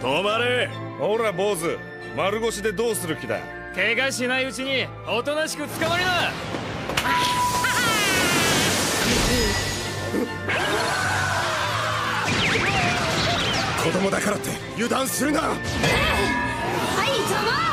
止まれ。 ほら坊主、丸腰でどうする気だ。 怪我しないうちにおとなしく捕まりな。 子供だからって油断するな。 はい、ざま